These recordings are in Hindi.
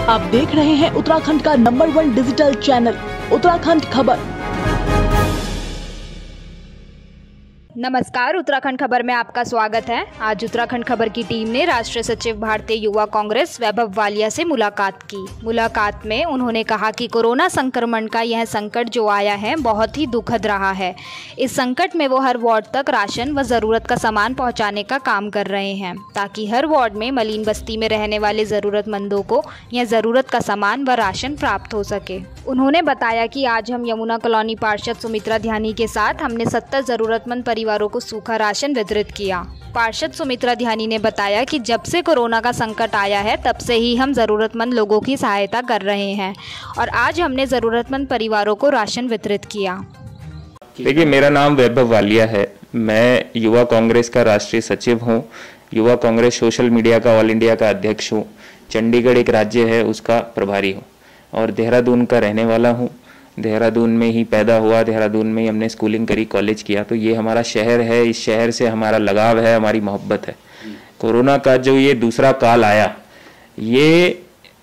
आप देख रहे हैं उत्तराखंड का नंबर 1 डिजिटल चैनल उत्तराखंड खबर। नमस्कार, उत्तराखंड खबर में आपका स्वागत है। आज उत्तराखंड खबर की टीम ने राष्ट्रीय सचिव भारतीय युवा कांग्रेस वैभव वालिया से मुलाकात की। मुलाकात में उन्होंने कहा कि कोरोना संक्रमण का यह संकट जो आया है बहुत ही दुखद रहा है। इस संकट में वो हर वार्ड तक राशन व ज़रूरत का सामान पहुंचाने का काम कर रहे हैं, ताकि हर वार्ड में मलिन बस्ती में रहने वाले ज़रूरतमंदों को यह ज़रूरत का सामान व राशन प्राप्त हो सके। उन्होंने बताया कि आज हम यमुना कॉलोनी पार्षद सुमित्रा ध्यानी के साथ हमने 70 ज़रूरतमंद परिवारों को सूखा राशन वितरित किया। पार्षद सुमित्रा ध्यानी ने बताया कि जब से कोरोना का संकट आया है तब से ही हम ज़रूरतमंद लोगों की सहायता कर रहे हैं और आज हमने ज़रूरतमंद परिवारों को राशन वितरित किया। देखिए, मेरा नाम वैभव वालिया है। मैं युवा कांग्रेस का राष्ट्रीय सचिव हूँ। युवा कांग्रेस सोशल मीडिया का ऑल इंडिया का अध्यक्ष हूँ। चंडीगढ़ एक राज्य है उसका प्रभारी हूँ और देहरादून का रहने वाला हूँ। देहरादून में ही पैदा हुआ, देहरादून में ही हमने स्कूलिंग करी, कॉलेज किया। तो ये हमारा शहर है, इस शहर से हमारा लगाव है, हमारी मोहब्बत है। कोरोना का जो ये दूसरा काल आया, ये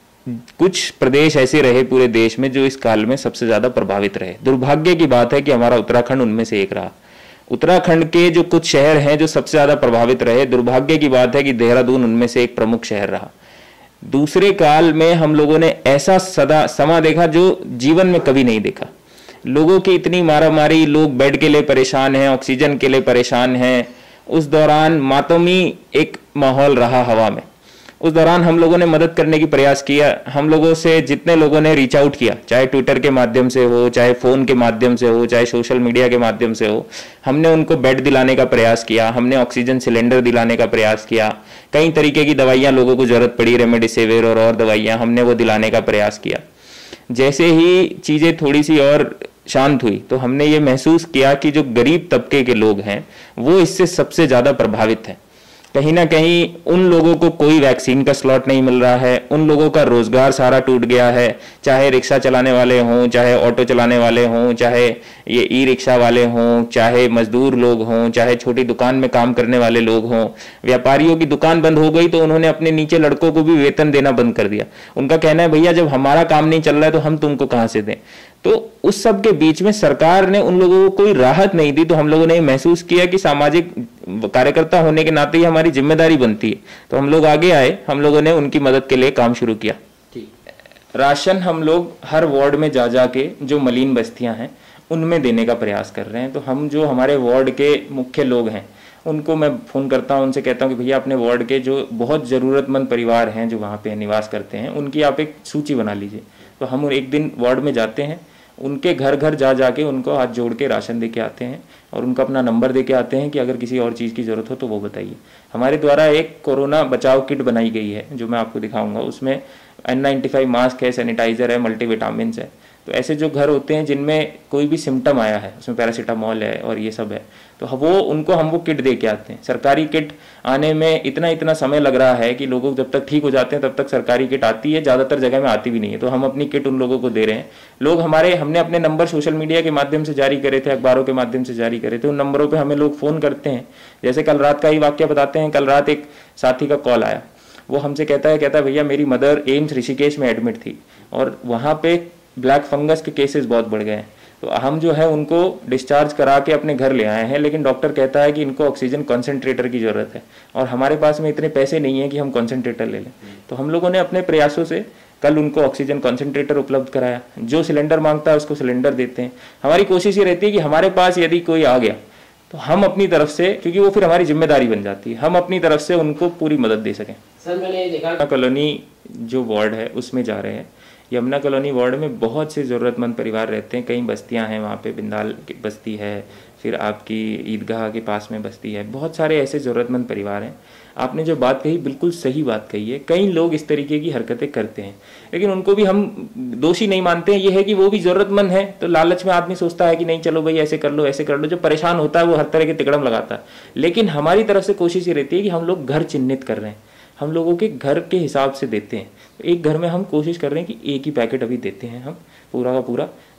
कुछ प्रदेश ऐसे रहे पूरे देश में जो इस काल में सबसे ज़्यादा प्रभावित रहे। दुर्भाग्य की बात है कि हमारा उत्तराखंड उनमें से एक रहा। उत्तराखंड के जो कुछ शहर हैं जो सबसे ज़्यादा प्रभावित रहे, दुर्भाग्य की बात है कि देहरादून उनमें से एक प्रमुख शहर रहा। दूसरे काल में हम लोगों ने ऐसा समा देखा जो जीवन में कभी नहीं देखा। लोगों की इतनी मारामारी, लोग बेड के लिए परेशान हैं, ऑक्सीजन के लिए परेशान हैं। उस दौरान मातमी एक माहौल रहा हवा में। उस दौरान हम लोगों ने मदद करने की प्रयास किया। हम लोगों से जितने लोगों ने रीच आउट किया, चाहे ट्विटर के माध्यम से हो, चाहे फ़ोन के माध्यम से हो, चाहे सोशल मीडिया के माध्यम से हो, हमने उनको बेड दिलाने का प्रयास किया, हमने ऑक्सीजन सिलेंडर दिलाने का प्रयास किया। कई तरीके की दवाइयाँ लोगों को ज़रूरत पड़ी, रेमडेसिविर और दवाइयाँ, हमने वो दिलाने का प्रयास किया। जैसे ही चीज़ें थोड़ी सी और शांत हुई तो हमने ये महसूस किया कि जो गरीब तबके के लोग हैं वो इससे सबसे ज़्यादा प्रभावित हैं। कहीं ना कहीं उन लोगों को कोई वैक्सीन का स्लॉट नहीं मिल रहा है, उन लोगों का रोजगार सारा टूट गया है। चाहे रिक्शा चलाने वाले हों, चाहे ऑटो चलाने वाले हों, चाहे ये ई रिक्शा वाले हों, चाहे मजदूर लोग हों, चाहे छोटी दुकान में काम करने वाले लोग हों। व्यापारियों की दुकान बंद हो गई तो उन्होंने अपने नीचे लड़कों को भी वेतन देना बंद कर दिया। उनका कहना है भैया जब हमारा काम नहीं चल रहा है तो हम तुमको कहाँ से दें। तो उस सब के बीच में सरकार ने उन लोगों को कोई राहत नहीं दी। तो हम लोगों ने महसूस किया कि सामाजिक कार्यकर्ता होने के नाते ही हमारी जिम्मेदारी बनती है। तो हम लोग आगे आए, हम लोगों ने उनकी मदद के लिए काम शुरू किया। राशन हम लोग हर वार्ड में जा जाके जो मलिन बस्तियां हैं उनमें देने का प्रयास कर रहे हैं। तो हम जो हमारे वार्ड के मुख्य लोग हैं उनको मैं फ़ोन करता हूं, उनसे कहता हूं कि भैया अपने वार्ड के जो बहुत ज़रूरतमंद परिवार हैं जो वहाँ पे निवास करते हैं उनकी आप एक सूची बना लीजिए। तो हम एक दिन वार्ड में जाते हैं, उनके घर घर जा जाके उनको हाथ जोड़ के राशन दे के आते हैं और उनका अपना नंबर दे के आते हैं कि अगर किसी और चीज़ की ज़रूरत हो तो वो बताइए। हमारे द्वारा एक कोरोना बचाव किट बनाई गई है जो मैं आपको दिखाऊंगा। उसमें N95 मास्क है, सैनिटाइज़र है, मल्टीविटामिन्स है। तो ऐसे जो घर होते हैं जिनमें कोई भी सिम्टम आया है, उसमें पैरासीटामोल है और ये सब है, तो वो उनको हम वो किट दे के आते हैं। सरकारी किट आने में इतना समय लग रहा है कि लोगों जब तक ठीक हो जाते हैं तब तक सरकारी किट आती है, ज़्यादातर जगह में आती भी नहीं है। तो हम अपनी किट उन लोगों को दे रहे हैं। लोग हमने अपने नंबर सोशल मीडिया के माध्यम से जारी करे थे, अखबारों के माध्यम से जारी करे थे। उन नंबरों पर हमें लोग फ़ोन करते हैं। जैसे कल रात का ही वाक्य बताते हैं। कल रात एक साथी का कॉल आया, वो हमसे कहता है भैया मेरी मदर एम्स ऋषिकेश में एडमिट थी और वहाँ पे ब्लैक फंगस के केसेस बहुत बढ़ गए हैं। तो हम जो है उनको डिस्चार्ज करा के अपने घर ले आए हैं, लेकिन डॉक्टर कहता है कि इनको ऑक्सीजन कॉन्सेंट्रेटर की ज़रूरत है और हमारे पास में इतने पैसे नहीं है कि हम कॉन्सेंट्रेटर ले लें। तो हम लोगों ने अपने प्रयासों से कल उनको ऑक्सीजन कॉन्सेंट्रेटर उपलब्ध कराया। जो सिलेंडर मांगता है उसको सिलेंडर देते हैं। हमारी कोशिश ये रहती है कि हमारे पास यदि कोई आ गया तो हम अपनी तरफ से, क्योंकि वो फिर हमारी जिम्मेदारी बन जाती है, हम अपनी तरफ से उनको पूरी मदद दे सकें। सर मैंने देखा कॉलोनी जो वार्ड है उसमें जा रहे हैं। यमुना कॉलोनी वार्ड में बहुत से ज़रूरतमंद परिवार रहते हैं। कई बस्तियां हैं वहाँ पे, बिंदाल की बस्ती है, फिर आपकी ईदगाह के पास में बस्ती है। बहुत सारे ऐसे ज़रूरतमंद परिवार हैं। आपने जो बात कही बिल्कुल सही बात कही है। कई लोग इस तरीके की हरकतें करते हैं लेकिन उनको भी हम दोषी नहीं मानते हैं। ये है कि वो भी ज़रूरतमंद है तो लालच में आदमी सोचता है कि नहीं चलो भाई ऐसे कर लो, ऐसे कर लो। जो परेशान होता है वो हर तरह के तिकड़म लगाता है। लेकिन हमारी तरफ से कोशिश ये रहती है कि हम लोग घर चिन्हित कर रहे हैं, हम लोगों के घर के हिसाब से देते हैं। तो एक घर में हम कोशिश कर रहे हैं कि एक ही पैकेट अभी देते हैं हम पूरा का पूरा,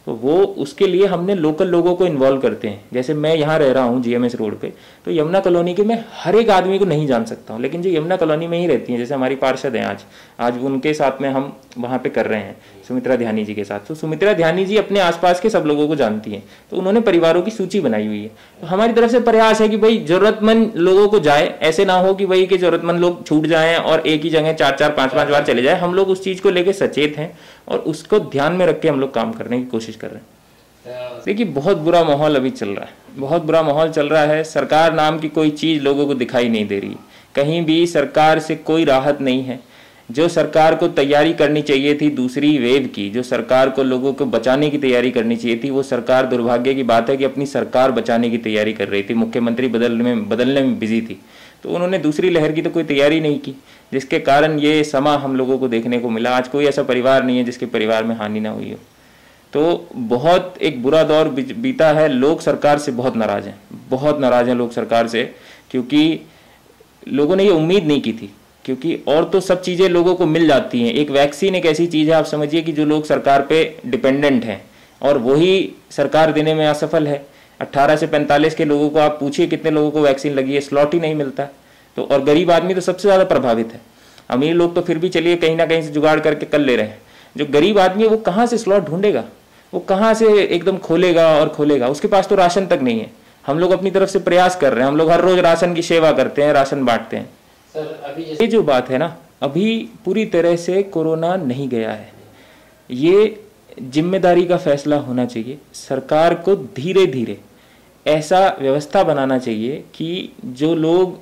तो वो उसके लिए हमने लोकल लोगों को इन्वॉल्व करते हैं। जैसे मैं यहाँ रह रहा हूँ GMS रोड पे, तो यमुना कॉलोनी के मैं हर एक आदमी को नहीं जान सकता हूँ, लेकिन जो यमुना कॉलोनी में ही रहती हैं, जैसे हमारी पार्षद हैं आज उनके साथ में हम वहाँ पे कर रहे हैं सुमित्रा ध्यानी जी के साथ। तो सुमित्रा ध्यानी जी अपने आसपास के सब लोगों को जानती हैं, तो उन्होंने परिवारों की सूची बनाई हुई है। तो हमारी तरफ से प्रयास है कि भाई जरूरतमंद लोगों को जाए, ऐसे ना हो कि भाई कि जरूरतमंद लोग छूट जाएं और एक ही जगह 4-4, 5-5 बार चले जाए। हम लोग उस चीज को लेकर सचेत हैं और उसको ध्यान में रख के हम लोग काम करने की कोशिश कर रहे हैं। देखिए बहुत बुरा माहौल अभी चल रहा है, बहुत बुरा माहौल चल रहा है। सरकार नाम की कोई चीज लोगों को दिखाई नहीं दे रही, कहीं भी सरकार से कोई राहत नहीं है। जो सरकार को तैयारी करनी चाहिए थी दूसरी वेव की, जो सरकार को लोगों को बचाने की तैयारी करनी चाहिए थी, वो सरकार, दुर्भाग्य की बात है कि अपनी सरकार बचाने की तैयारी कर रही थी, मुख्यमंत्री बदलने में बिजी थी। तो उन्होंने दूसरी लहर की तो कोई तैयारी नहीं की, जिसके कारण ये समा हम लोगों को देखने को मिला। आज कोई ऐसा परिवार नहीं है जिसके परिवार में हानि ना हुई हो। तो बहुत एक बुरा दौर बीता है। लोग सरकार से बहुत नाराज हैं, बहुत नाराज हैं लोग सरकार से, क्योंकि लोगों ने ये उम्मीद नहीं की थी। क्योंकि और तो सब चीज़ें लोगों को मिल जाती हैं, एक वैक्सीन एक ऐसी चीज़ है, आप समझिए कि जो लोग सरकार पे डिपेंडेंट हैं और वही सरकार देने में असफल है। 18 से 45 के लोगों को आप पूछिए कितने लोगों को वैक्सीन लगी है, स्लॉट ही नहीं मिलता। तो और गरीब आदमी तो सबसे ज़्यादा प्रभावित है। अमीर लोग तो फिर भी चलिए कहीं ना कहीं से जुगाड़ करके कर ले रहे हैं। जो गरीब आदमी है वो कहाँ से स्लॉट ढूंढेगा, वो कहाँ से एकदम खोलेगा और खोलेगा, उसके पास तो राशन तक नहीं है। हम लोग अपनी तरफ से प्रयास कर रहे हैं, हम लोग हर रोज राशन की सेवा करते हैं, राशन बांटते हैं। सर अभी ये जो बात है ना, अभी पूरी तरह से कोरोना नहीं गया है। ये जिम्मेदारी का फैसला होना चाहिए। सरकार को धीरे धीरे ऐसा व्यवस्था बनाना चाहिए कि जो लोग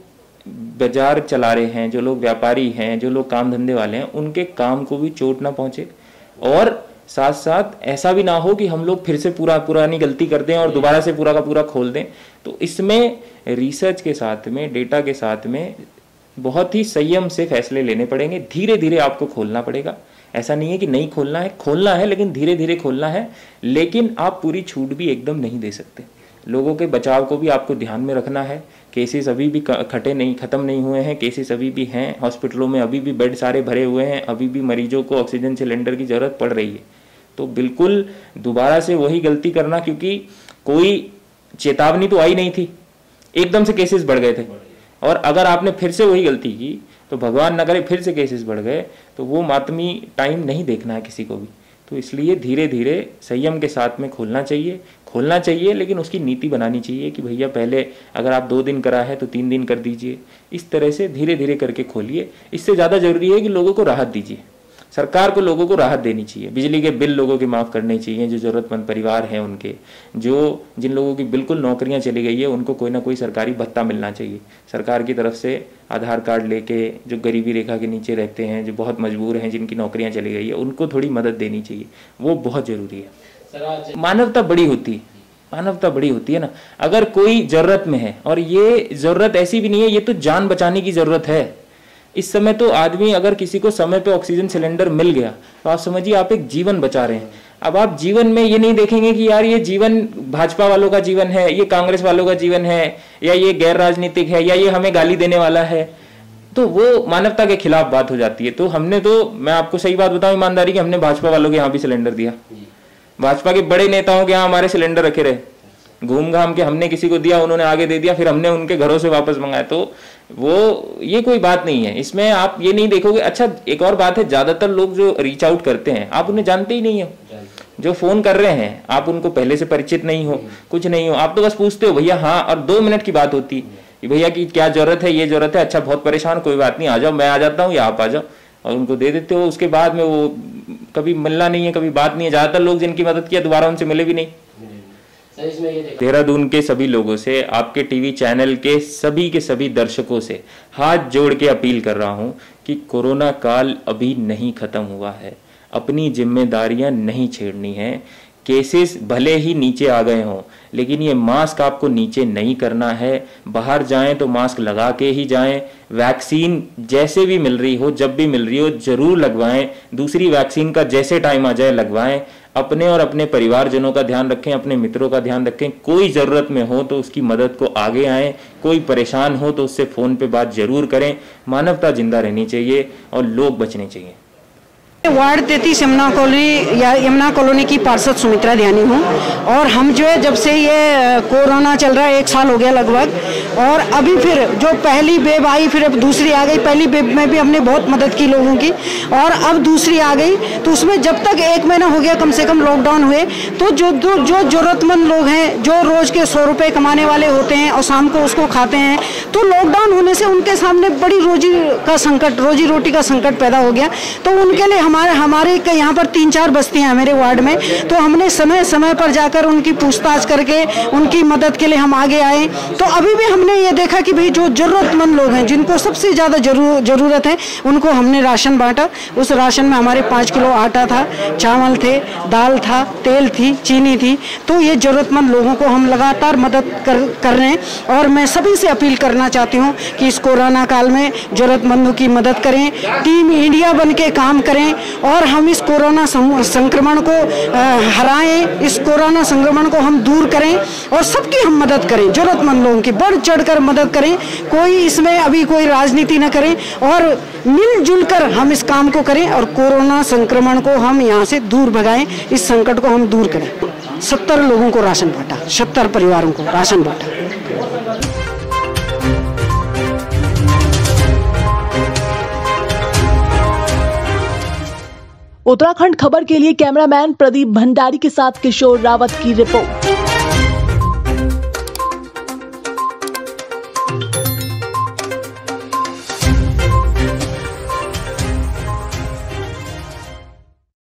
बाजार चला रहे हैं, जो लोग व्यापारी हैं, जो लोग काम धंधे वाले हैं, उनके काम को भी चोट ना पहुंचे। और साथ साथ ऐसा भी ना हो कि हम लोग फिर से पुरानी गलती कर दें और दोबारा से पूरा का पूरा खोल दें। तो इसमें रिसर्च के साथ में, डेटा के साथ में बहुत ही संयम से फैसले लेने पड़ेंगे। धीरे धीरे आपको खोलना पड़ेगा। ऐसा नहीं है कि नहीं खोलना है लेकिन धीरे धीरे खोलना है। लेकिन आप पूरी छूट भी एकदम नहीं दे सकते। लोगों के बचाव को भी आपको ध्यान में रखना है। केसेस अभी भी खत्म नहीं हुए हैं, केसेस अभी भी हैं। हॉस्पिटलों में अभी भी बेड सारे भरे हुए हैं, अभी भी मरीजों को ऑक्सीजन सिलेंडर की जरूरत पड़ रही है। तो बिल्कुल दोबारा से वही गलती करना, क्योंकि कोई चेतावनी तो आई नहीं थी, एकदम से केसेस बढ़ गए थे। और अगर आपने फिर से वही गलती की तो भगवान न करे फिर से केसेस बढ़ गए, तो वो मातमी टाइम नहीं देखना है किसी को भी। तो इसलिए धीरे धीरे संयम के साथ में खोलना चाहिए, लेकिन उसकी नीति बनानी चाहिए कि भैया पहले अगर आप 2 दिन करा है तो 3 दिन कर दीजिए। इस तरह से धीरे धीरे करके खोलिए। इससे ज़्यादा जरूरी है कि लोगों को राहत दीजिए। सरकार को लोगों को राहत देनी चाहिए। बिजली के बिल लोगों के माफ़ करने चाहिए, जो ज़रूरतमंद परिवार हैं उनके। जिन लोगों की बिल्कुल नौकरियां चली गई है उनको कोई ना कोई सरकारी भत्ता मिलना चाहिए सरकार की तरफ से। आधार कार्ड लेके जो गरीबी रेखा के नीचे रहते हैं, जो बहुत मजबूर हैं, जिनकी नौकरियां चली गई है, उनको थोड़ी मदद देनी चाहिए। वो बहुत ज़रूरी है। मानवता बड़ी होती है ना। अगर कोई ज़रूरत में है, और ये ज़रूरत ऐसी भी नहीं है, ये तो जान बचाने की ज़रूरत है। इस समय तो आदमी, अगर किसी को समय पे ऑक्सीजन सिलेंडर मिल गया तो आप समझिए आप एक जीवन बचा रहे हैं। अब आप जीवन में ये नहीं देखेंगे कि यार ये जीवन भाजपा वालों का जीवन है, ये कांग्रेस वालों का जीवन है, या ये गैर राजनीतिक है, या ये हमें गाली देने वाला है। तो वो मानवता के खिलाफ बात हो जाती है। तो हमने तो, मैं आपको सही बात बताऊं ईमानदारी की, हमने भाजपा वालों के यहाँ भी सिलेंडर दिया। भाजपा के बड़े नेताओं के यहाँ हमारे सिलेंडर रखे रहे, घूम घाम के हमने किसी को दिया, उन्होंने आगे दे दिया, फिर हमने उनके घरों से वापस मंगाया। तो वो ये कोई बात नहीं है, इसमें आप ये नहीं देखोगे। अच्छा एक और बात है, ज्यादातर लोग जो रीच आउट करते हैं आप उन्हें जानते ही नहीं हो। जो फोन कर रहे हैं आप उनको पहले से परिचित नहीं हो, कुछ नहीं हो, आप तो बस पूछते हो भैया हाँ, और 2 मिनट की बात होती है, भैया की क्या जरूरत है, ये जरूरत है, अच्छा बहुत परेशान, कोई बात नहीं, आ जाओ, मैं आ जाता हूँ या आप आ जाओ, और उनको दे देते हो। उसके बाद में वो कभी मिलना नहीं है, कभी बात नहीं है। ज्यादातर लोग जिनकी मदद किया दोबारा उनसे मिले भी नहीं। देहरादून के सभी लोगों से, आपके टीवी चैनल के सभी दर्शकों से हाथ जोड़ के अपील कर रहा हूं कि कोरोना काल अभी नहीं खत्म हुआ है। अपनी जिम्मेदारियां नहीं छेड़नी है। केसेस भले ही नीचे आ गए हों, लेकिन ये मास्क आपको नीचे नहीं करना है। बाहर जाएं तो मास्क लगा के ही जाएं। वैक्सीन जैसे भी मिल रही हो, जब भी मिल रही हो, जरूर लगवाएं। दूसरी वैक्सीन का जैसे टाइम आ जाए लगवाएं। अपने और अपने परिवारजनों का ध्यान रखें, अपने मित्रों का ध्यान रखें। कोई ज़रूरत में हो तो उसकी मदद को आगे आएं। कोई परेशान हो तो उससे फ़ोन पे बात जरूर करें। मानवता जिंदा रहनी चाहिए और लोग बचने चाहिए। वार्ड 33 यमुना कॉलोनी की पार्षद सुमित्रा ध्यानी हूँ। और हम जो है जब से ये कोरोना चल रहा है 1 साल हो गया लगभग, और अभी फिर जो पहली वेव आई फिर अब दूसरी आ गई। पहली वेव में भी हमने बहुत मदद की लोगों की, और अब दूसरी आ गई। तो उसमें जब तक 1 महीना हो गया कम से कम लॉकडाउन हुए, तो जो जरूरतमंद लोग हैं, जो रोज के 100 रुपये कमाने वाले होते हैं और शाम को उसको खाते हैं, तो लॉकडाउन होने से उनके सामने बड़ी रोजी रोटी का संकट पैदा हो गया। तो उनके लिए हमारे यहाँ पर 3-4 बस्तियां हैं मेरे वार्ड में, तो हमने समय समय पर जाकर उनकी पूछताछ करके उनकी मदद के लिए हम आगे आए। तो अभी भी हमने ये देखा कि भाई जो जरूरतमंद लोग हैं, जिनको सबसे ज़्यादा जरूरत है, उनको हमने राशन बांटा। उस राशन में हमारे 5 किलो आटा था, चावल थे, दाल था, तेल थी, चीनी थी। तो ये जरूरतमंद लोगों को हम लगातार मदद कर रहे हैं। और मैं सभी से अपील करना चाहती हूँ कि इस कोरोना काल में जरूरतमंदों की मदद करें, टीम इंडिया बन के काम करें, और हम इस कोरोना संक्रमण को हराएं, इस कोरोना संक्रमण को हम दूर करें, और सबकी हम मदद करें। जरूरतमंद लोगों की बढ़ चढ़कर मदद करें। कोई इसमें अभी कोई राजनीति न करें, और मिलजुल कर हम इस काम को करें, और कोरोना संक्रमण को हम यहाँ से दूर भगाएं, इस संकट को हम दूर करें। 70 लोगों को राशन बांटा, 70 परिवारों को राशन बांटा। उत्तराखंड खबर के लिए कैमरामैन प्रदीप भंडारी के साथ किशोर रावत की रिपोर्ट।